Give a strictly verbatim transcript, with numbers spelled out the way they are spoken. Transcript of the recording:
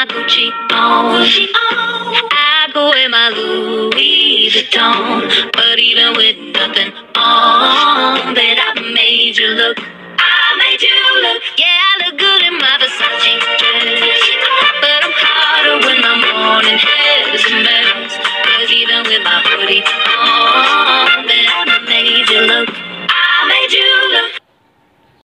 my Gucci on. Gucci on. I go in my Louis Vuitton. But even with nothing on, bet I made you look